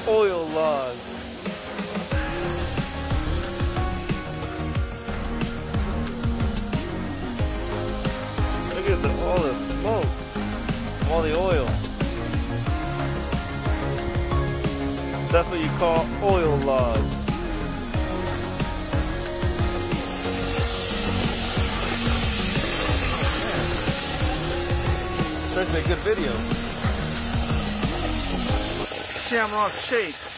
oil logs. Look at all the smoke, all the oil. That's what you call oil logs. That's a good video. Shamrock shake.